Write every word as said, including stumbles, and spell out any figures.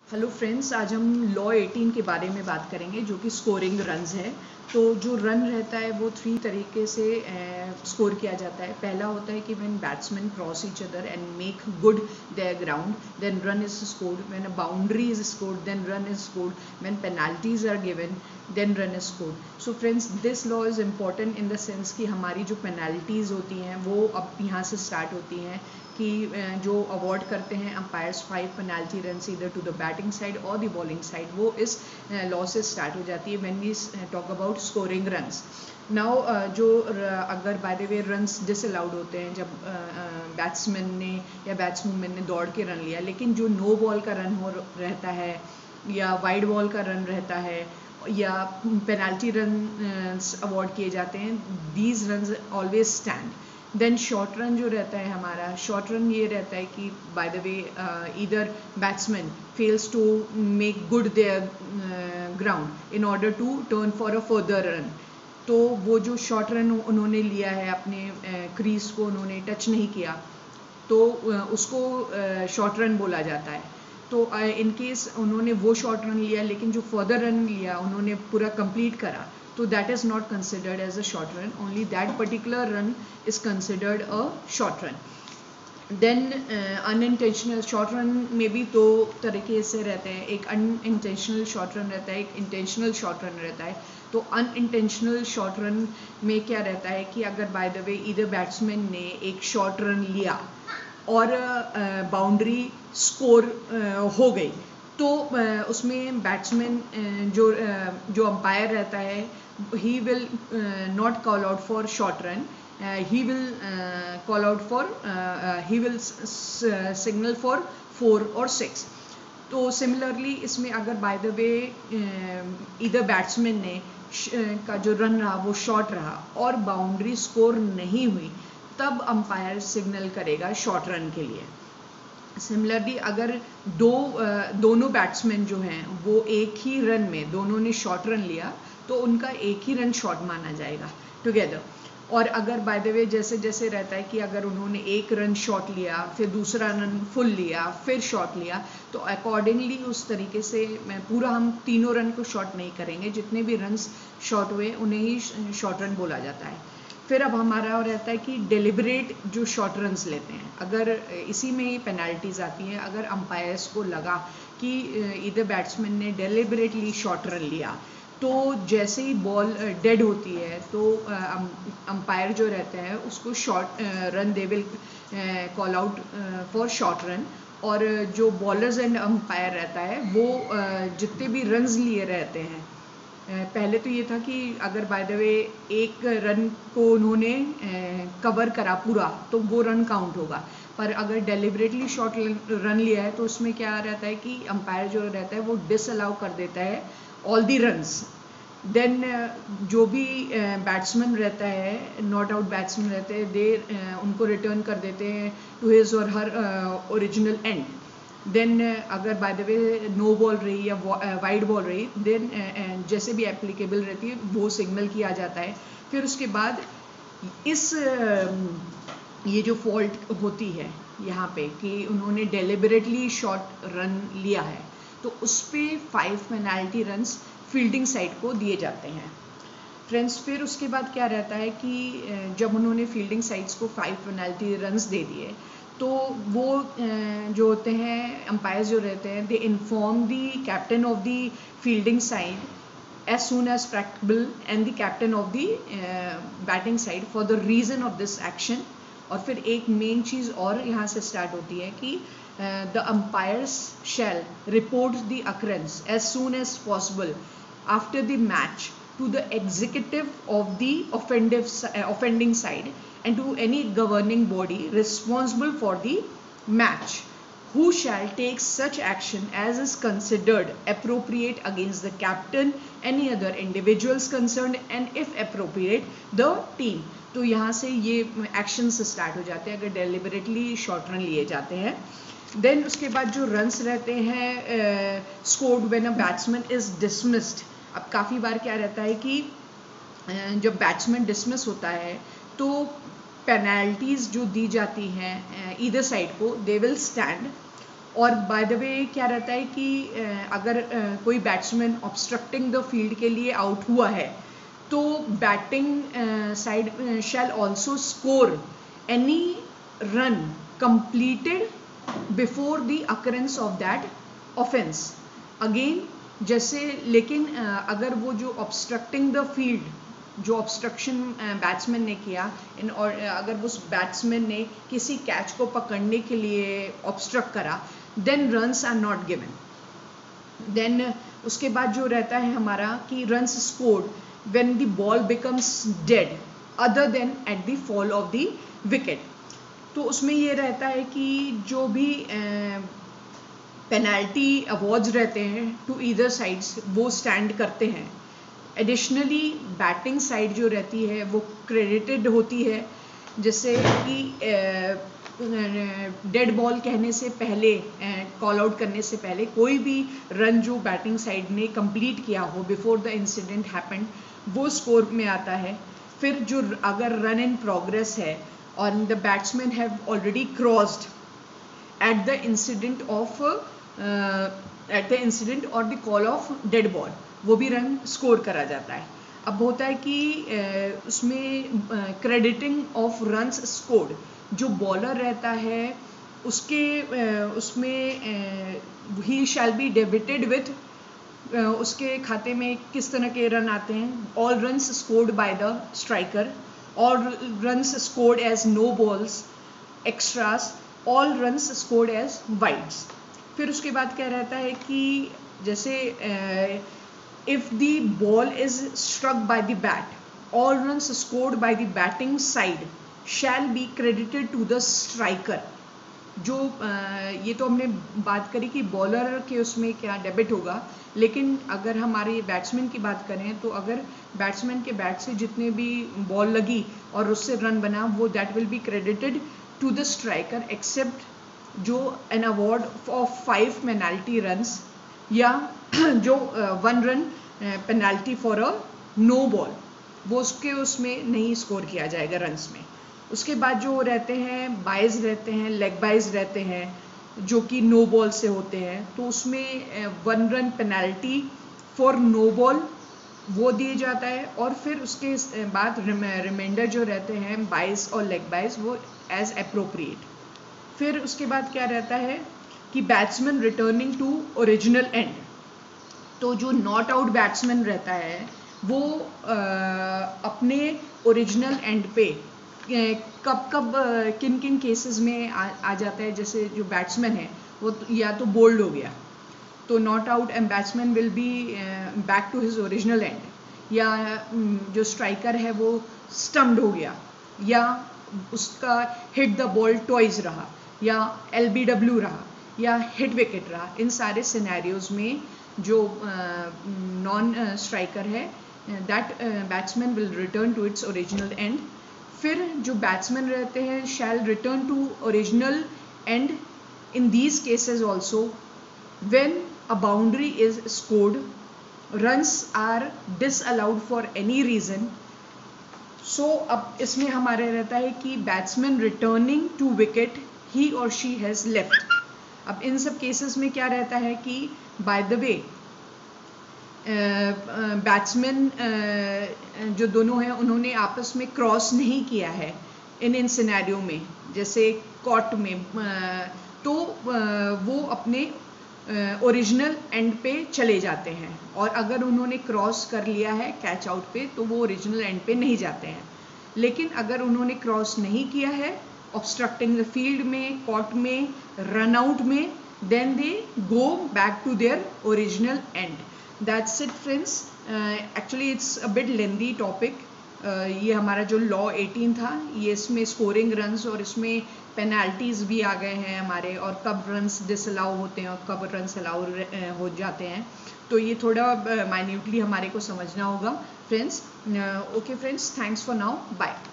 Hello friends, आज हम law eighteen के बारे में बात करेंगे जो कि स्कोरिंग रन्स है। तो जो रन रहता है वो थ्री तरीके से स्कोर किया जाता है। पहला होता है कि when batsmen cross each other end make good their ground then run is scored, when a boundary is scored then run is scored, when penalties are given then run is scored. So friends, this law is important in the sense कि हमारी जो penalties होती हैं वो अब यहाँ से start होती हैं कि जो अवार्ड करते हैं अंपायर्स फाइव पेनल्टी रन इधर टू द बैटिंग साइड और द बॉलिंग साइड, वो इस लॉ से स्टार्ट हो जाती है when we talk about scoring runs. Now जो अगर by the way runs disallowed होते हैं जब बैट्समैन ने या बैट्समैन ने दौड़ के रन लिया, लेकिन जो नो बॉल का रन हो रहता है या वाइड बॉल का रन रहता है या पेनल्टी रन अवार्ड किए जाते हैं, these runs always stand. Then short run जो रहता है हमारा, शॉर्ट रन ये रहता है कि by the way either batsman fails to make good their ground in order to turn for a further run. तो वो जो शॉर्ट रन उन्होंने लिया है, अपने क्रीज को उन्होंने टच नहीं किया, तो uh, उसको शॉर्ट uh, रन बोला जाता है। तो इन uh, केस उन्होंने वो शॉर्ट रन लिया लेकिन जो फर्दर रन लिया उन्होंने पूरा कंप्लीट करा, so that is not considered as a short run. Only that particular run is considered a short run. Then uh, unintentional short run में भी दो तरीके से रहते हैं, एक unintentional short run रहता है, एक intentional short run रहता है। तो unintentional short run में क्या रहता है कि अगर by the way either batsman ने एक short run लिया और बाउंड्री uh, स्कोर uh, हो गई, तो uh, उसमें बैट्समैन uh, जो uh, जो अंपायर रहता है he will uh, not call out for short run, uh, he will uh, call out for uh, uh, he will uh, signal for four or six। तो similarly इसमें अगर by the वे इधर batsman ने uh, का जो run रहा वो short रहा और बाउंड्री स्कोर नहीं हुई, तब अंपायर सिग्नल करेगा शॉर्ट रन के लिए। सिमिलरली अगर दो uh, दोनों बैट्समैन जो हैं वो एक ही रन में दोनों ने शॉर्ट रन लिया, तो उनका एक ही रन शॉट माना जाएगा टुगेदर। और अगर बाय द वे जैसे जैसे रहता है कि अगर उन्होंने एक रन शॉट लिया, फिर दूसरा रन फुल लिया, फिर शॉट लिया, तो अकॉर्डिंगली उस तरीके से मैं पूरा हम तीनों रन को शॉट नहीं करेंगे, जितने भी रन्स शॉट हुए उन्हें ही शॉट रन बोला जाता है। फिर अब हमारा रहता है कि डेलिबरेट जो शॉर्ट रन्स लेते हैं, अगर इसी में ही पेनल्टीज आती हैं। अगर अंपायर्स को लगा कि इधर बैट्समैन ने डेलिबरेटली शॉर्ट रन लिया, तो जैसे ही बॉल डेड होती है तो अंपायर जो रहता है उसको short run they will call out for short run, और जो बॉलर्स एंड अंपायर रहता है वो uh, जितने भी रन्स लिए रहते हैं, uh, पहले तो ये था कि अगर बाय द वे एक रन को उन्होंने कवर uh, करा पूरा तो वो रन काउंट होगा, पर अगर डेलिबरेटली शॉर्ट रन लिया है तो उसमें क्या रहता है कि अंपायर जो रहता है वो डिसअलाउ कर देता है ऑल दी रन्स। देन जो भी बैट्समैन uh, रहता है, नॉट आउट बैट्समैन रहते हैं, दे uh, उनको रिटर्न कर देते हैं to his or her original end. Then अगर by the way no ball रही या वाइड बॉल रही, देन uh, जैसे भी एप्लीकेबल रहती है वो सिग्नल किया जाता है। फिर उसके बाद इस uh, ये जो फॉल्ट होती है यहाँ पे कि उन्होंने डेलिबरेटली शॉर्ट रन लिया है, तो उस पर five penalty runs fielding side को दिए जाते हैं। फ्रेंड्स, फिर उसके बाद क्या रहता है कि जब उन्होंने फील्डिंग साइड्स को फाइव पेनल्टी रन्स दे दिए, तो वो जो होते हैं अंपायर्स जो रहते हैं, they inform the captain of the fielding side as soon as practical and the captain of the batting side for the reason of this action. और फिर एक मेन चीज़ और यहाँ से स्टार्ट होती है कि the umpires shall report the occurrence as soon as possible after the match to the executive of the offensive, uh, offending side and to any governing body responsible for the match, who shall take such action as is considered appropriate against the captain, any other individuals concerned and if appropriate the team। तो यहाँ से ये actions start हो जाते हैं अगर deliberately short run लिए जाते हैं। देन उसके बाद जो रन्स रहते हैं scored when a batsman is dismissed. अब काफ़ी बार क्या रहता है कि जब बैट्समैन डिसमिस होता है तो पेनल्टीज जो दी जाती हैं ईदर साइड को, दे विल स्टैंड और बाय द वे क्या रहता है कि अगर कोई बैट्समैन ऑब्स्ट्रक्टिंग द फील्ड के लिए आउट हुआ है तो batting side shall also score any run completed before the occurrence of that offence. Again जैसे लेकिन अगर वो जो ऑब्स्ट्रक्टिंग द फील्ड जो ऑब्स्ट्रक्शन बैट्समैन ने किया इन और अगर उस बैट्समैन ने किसी कैच को पकड़ने के लिए ऑब्स्ट्रक्ट करा then runs are not given. Then उसके बाद जो रहता है हमारा कि runs scored when the ball becomes dead other than at the fall of the wicket. तो उसमें ये रहता है कि जो भी पेनल्टी अवॉर्ड्स रहते हैं टू ईदर साइड्स वो स्टैंड करते हैं। एडिशनली बैटिंग साइड जो रहती है वो क्रेडिटेड होती है, जैसे कि डेड बॉल कहने से पहले कॉल आउट करने से पहले कोई भी रन जो बैटिंग साइड ने कंप्लीट किया हो बिफोर द इंसिडेंट हैपेंड वो स्कोर में आता है। फिर जो अगर रन इन प्रोग्रेस है और the batsmen have already crossed at the incident of at the incident और the call of dead ball वो भी रन स्कोर करा जाता है। अब होता है कि uh, उसमें क्रेडिटिंग ऑफ रन्स स्कोर्ड जो बॉलर रहता है उसके uh, उसमें ही शैल बी डेबिटेड विथ उसके खाते में किस तरह के रन आते हैं। All runs scored by the striker, all runs scored as no balls, extras, all runs scored as wides. फिर उसके बाद क्या रहता है कि जैसे if the ball is struck by the bat all runs scored by the batting side shell be credited to the striker. जो uh, ये तो हमने बात करी कि बॉलर के उसमें क्या डेबिट होगा, लेकिन अगर हमारे बैट्समैन की बात करें तो अगर बैट्समैन के बैट से जितने भी बॉल लगी और उससे रन बना वो that will be credited to the striker except जो an award of five penalty runs या जो one run penalty for a no ball वो उसके उसमें नहीं स्कोर किया जाएगा रन्स में। उसके बाद जो रहते हैं बाइज रहते हैं, लेग बाइज रहते हैं जो कि नो बॉल से होते हैं, तो उसमें one run penalty for no ball वो दिया जाता है और फिर उसके बाद रिमाइंडर जो रहते हैं बाइज और लेग बाइज वो एज अप्रोप्रिएट। फिर उसके बाद क्या रहता है कि batsman returning to original end. तो जो नॉट आउट बैट्समैन रहता है वो आ, अपने ओरिजिनल एंड पे कब कब किन किन केसेस में आ, आ जाता है। जैसे जो बैट्समैन है वो या तो बोल्ड हो गया तो not out and batsman will be back to his original end, या जो स्ट्राइकर है वो स्टम्प्ड हो गया या उसका हिट द बॉल टॉइज रहा या एल बी डब्ल्यू रहा या हिट विकेट रहा। इन सारे सिनेरियोज में जो नॉन स्ट्राइकर है that batsman will return to its original end. फिर जो बैट्समैन रहते हैं shall return to original end in these cases also when a boundary is scored, runs are disallowed for any reason. So अब इसमें हमारे रहता है कि बैट्समैन रिटर्निंग टू विकेट ही और शी हैज़ लेफ्ट। अब इन सब केसेस में क्या रहता है कि बाय द वे बैट्समैन जो दोनों हैं उन्होंने आपस में क्रॉस नहीं किया है इन इन सिनेरियो में, जैसे कॉट में uh, तो uh, वो अपने ओरिजिनल uh, एंड पे चले जाते हैं, और अगर उन्होंने क्रॉस कर लिया है कैच आउट पे तो वो ओरिजिनल एंड पे नहीं जाते हैं। लेकिन अगर उन्होंने क्रॉस नहीं किया है ऑब्स्ट्रक्टिंग द फील्ड में, कॉट में, रन आउट में, then they go back to their original end. That's it friends. Actually it's a bit lengthy topic. ये हमारा जो लॉ एटीन था ये इसमें स्कोरिंग रन्स और इसमें पेनल्टीज भी आ गए हैं हमारे, और कब रन्स डिसअलाउ होते हैं और कब रन्स अलाउ हो जाते हैं, तो ये थोड़ा माइन्यूटली हमारे को समझना होगा friends. Okay friends, thanks for now, bye.